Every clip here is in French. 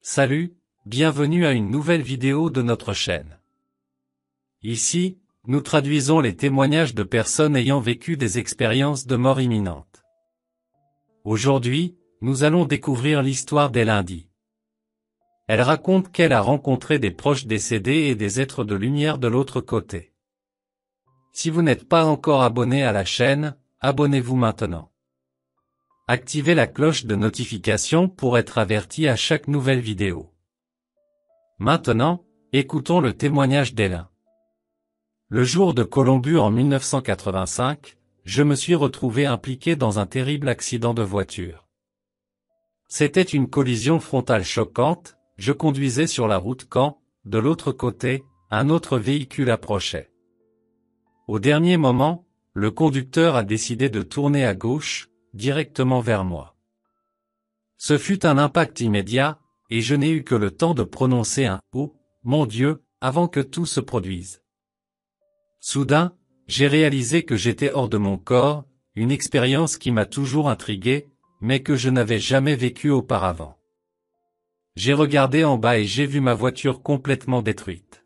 Salut, bienvenue à une nouvelle vidéo de notre chaîne. Ici, nous traduisons les témoignages de personnes ayant vécu des expériences de mort imminente. Aujourd'hui, nous allons découvrir l'histoire d'Elindy. Elle raconte qu'elle a rencontré des proches décédés et des êtres de lumière de l'autre côté. Si vous n'êtes pas encore abonné à la chaîne, abonnez-vous maintenant. Activez la cloche de notification pour être averti à chaque nouvelle vidéo. Maintenant, écoutons le témoignage d'Elin. Le jour de Columbus en 1985, je me suis retrouvé impliqué dans un terrible accident de voiture. C'était une collision frontale choquante, je conduisais sur la route quand, de l'autre côté, un autre véhicule approchait. Au dernier moment, le conducteur a décidé de tourner à gauche, directement vers moi. Ce fut un impact immédiat, et je n'ai eu que le temps de prononcer un « Oh, mon Dieu » avant que tout se produise. Soudain, j'ai réalisé que j'étais hors de mon corps, une expérience qui m'a toujours intrigué, mais que je n'avais jamais vécue auparavant. J'ai regardé en bas et j'ai vu ma voiture complètement détruite.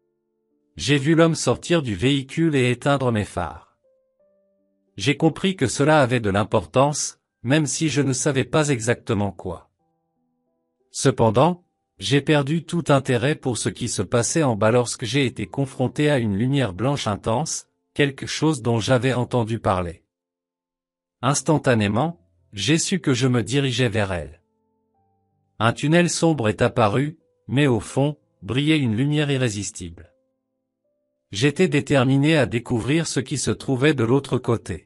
J'ai vu l'homme sortir du véhicule et éteindre mes phares. J'ai compris que cela avait de l'importance, même si je ne savais pas exactement quoi. Cependant, j'ai perdu tout intérêt pour ce qui se passait en bas lorsque j'ai été confronté à une lumière blanche intense, quelque chose dont j'avais entendu parler. Instantanément, j'ai su que je me dirigeais vers elle. Un tunnel sombre est apparu, mais au fond, brillait une lumière irrésistible. J'étais déterminé à découvrir ce qui se trouvait de l'autre côté.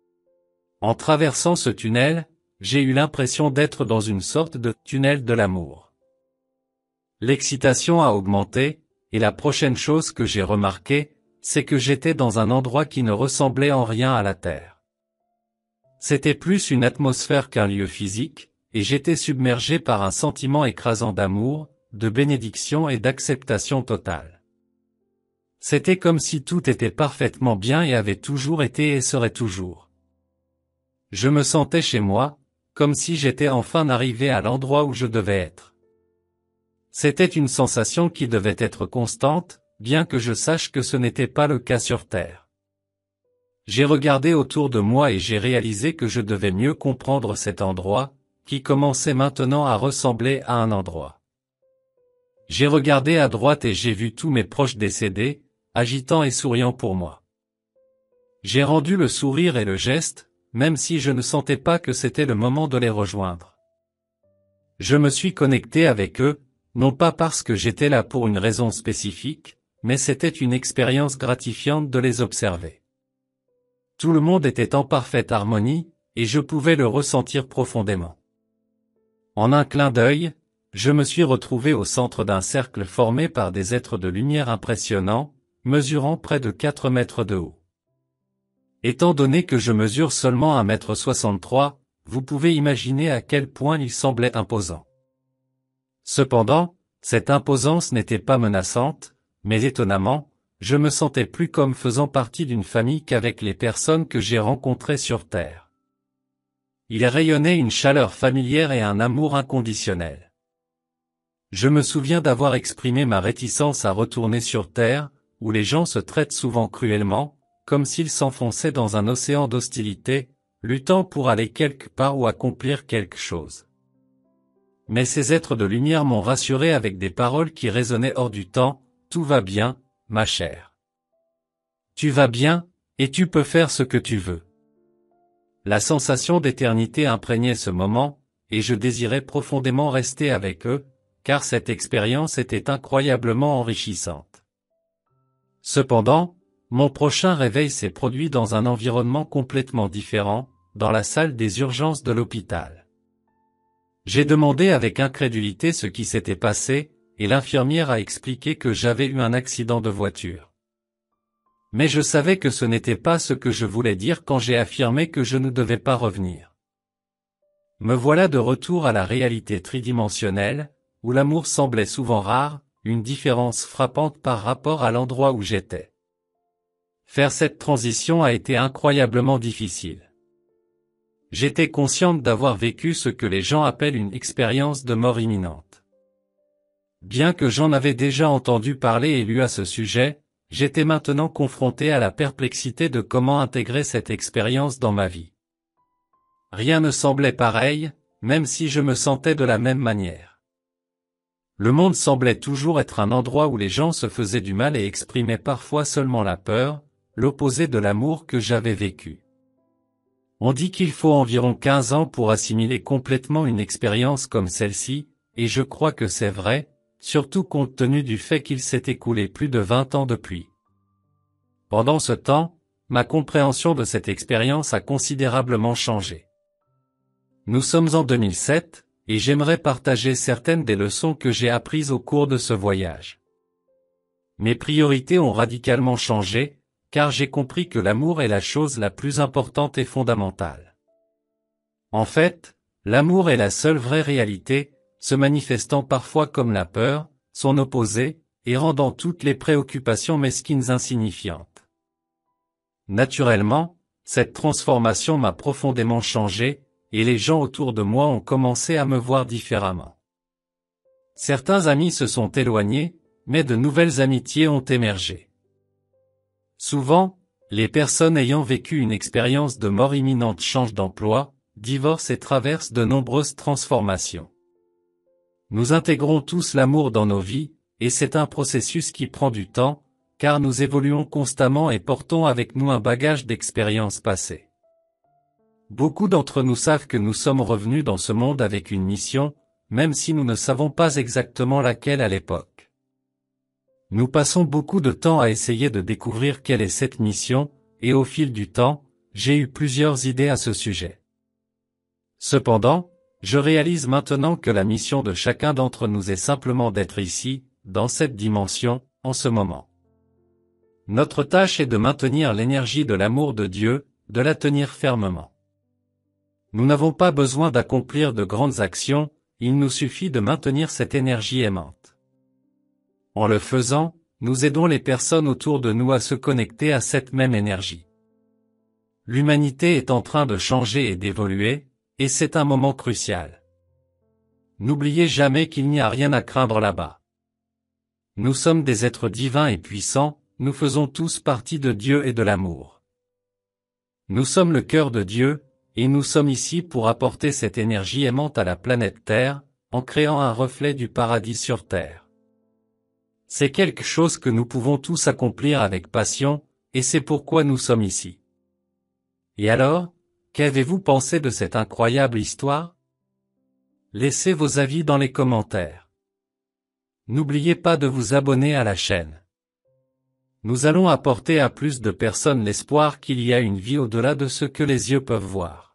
En traversant ce tunnel, j'ai eu l'impression d'être dans une sorte de tunnel de l'amour. L'excitation a augmenté, et la prochaine chose que j'ai remarquée, c'est que j'étais dans un endroit qui ne ressemblait en rien à la Terre. C'était plus une atmosphère qu'un lieu physique, et j'étais submergé par un sentiment écrasant d'amour, de bénédiction et d'acceptation totale. C'était comme si tout était parfaitement bien et avait toujours été et serait toujours. Je me sentais chez moi, comme si j'étais enfin arrivé à l'endroit où je devais être. C'était une sensation qui devait être constante, bien que je sache que ce n'était pas le cas sur Terre. J'ai regardé autour de moi et j'ai réalisé que je devais mieux comprendre cet endroit, qui commençait maintenant à ressembler à un endroit. J'ai regardé à droite et j'ai vu tous mes proches décédés, agitant et souriant pour moi. J'ai rendu le sourire et le geste, même si je ne sentais pas que c'était le moment de les rejoindre. Je me suis connecté avec eux, non pas parce que j'étais là pour une raison spécifique, mais c'était une expérience gratifiante de les observer. Tout le monde était en parfaite harmonie, et je pouvais le ressentir profondément. En un clin d'œil, je me suis retrouvé au centre d'un cercle formé par des êtres de lumière impressionnants, mesurant près de 4 mètres de haut. Étant donné que je mesure seulement 1,63 m, vous pouvez imaginer à quel point il semblait imposant. Cependant, cette imposance n'était pas menaçante, mais étonnamment, je me sentais plus comme faisant partie d'une famille qu'avec les personnes que j'ai rencontrées sur Terre. Il rayonnait une chaleur familière et un amour inconditionnel. Je me souviens d'avoir exprimé ma réticence à retourner sur Terre, où les gens se traitent souvent cruellement, comme s'ils s'enfonçaient dans un océan d'hostilité, luttant pour aller quelque part ou accomplir quelque chose. Mais ces êtres de lumière m'ont rassuré avec des paroles qui résonnaient hors du temps, « Tout va bien, ma chère. Tu vas bien, et tu peux faire ce que tu veux. » La sensation d'éternité imprégnait ce moment, et je désirais profondément rester avec eux, car cette expérience était incroyablement enrichissante. Cependant, mon prochain réveil s'est produit dans un environnement complètement différent, dans la salle des urgences de l'hôpital. J'ai demandé avec incrédulité ce qui s'était passé, et l'infirmière a expliqué que j'avais eu un accident de voiture. Mais je savais que ce n'était pas ce que je voulais dire quand j'ai affirmé que je ne devais pas revenir. Me voilà de retour à la réalité tridimensionnelle, où l'amour semblait souvent rare, une différence frappante par rapport à l'endroit où j'étais. Faire cette transition a été incroyablement difficile. J'étais consciente d'avoir vécu ce que les gens appellent une expérience de mort imminente. Bien que j'en avais déjà entendu parler et lu à ce sujet, j'étais maintenant confronté à la perplexité de comment intégrer cette expérience dans ma vie. Rien ne semblait pareil, même si je me sentais de la même manière. Le monde semblait toujours être un endroit où les gens se faisaient du mal et exprimaient parfois seulement la peur, l'opposé de l'amour que j'avais vécu. On dit qu'il faut environ 15 ans pour assimiler complètement une expérience comme celle-ci, et je crois que c'est vrai, surtout compte tenu du fait qu'il s'est écoulé plus de 20 ans depuis. Pendant ce temps, ma compréhension de cette expérience a considérablement changé. Nous sommes en 2007, et j'aimerais partager certaines des leçons que j'ai apprises au cours de ce voyage. Mes priorités ont radicalement changé, car j'ai compris que l'amour est la chose la plus importante et fondamentale. En fait, l'amour est la seule vraie réalité, se manifestant parfois comme la peur, son opposé, et rendant toutes les préoccupations mesquines insignifiantes. Naturellement, cette transformation m'a profondément changé, et les gens autour de moi ont commencé à me voir différemment. Certains amis se sont éloignés, mais de nouvelles amitiés ont émergé. Souvent, les personnes ayant vécu une expérience de mort imminente changent d'emploi, divorcent et traversent de nombreuses transformations. Nous intégrons tous l'amour dans nos vies, et c'est un processus qui prend du temps, car nous évoluons constamment et portons avec nous un bagage d'expériences passées. Beaucoup d'entre nous savent que nous sommes revenus dans ce monde avec une mission, même si nous ne savons pas exactement laquelle à l'époque. Nous passons beaucoup de temps à essayer de découvrir quelle est cette mission, et au fil du temps, j'ai eu plusieurs idées à ce sujet. Cependant, je réalise maintenant que la mission de chacun d'entre nous est simplement d'être ici, dans cette dimension, en ce moment. Notre tâche est de maintenir l'énergie de l'amour de Dieu, de la tenir fermement. Nous n'avons pas besoin d'accomplir de grandes actions, il nous suffit de maintenir cette énergie aimante. En le faisant, nous aidons les personnes autour de nous à se connecter à cette même énergie. L'humanité est en train de changer et d'évoluer, et c'est un moment crucial. N'oubliez jamais qu'il n'y a rien à craindre là-bas. Nous sommes des êtres divins et puissants, nous faisons tous partie de Dieu et de l'amour. Nous sommes le cœur de Dieu, et nous sommes ici pour apporter cette énergie aimante à la planète Terre, en créant un reflet du paradis sur Terre. C'est quelque chose que nous pouvons tous accomplir avec passion, et c'est pourquoi nous sommes ici. Et alors, qu'avez-vous pensé de cette incroyable histoire? Laissez vos avis dans les commentaires. N'oubliez pas de vous abonner à la chaîne. Nous allons apporter à plus de personnes l'espoir qu'il y a une vie au-delà de ce que les yeux peuvent voir.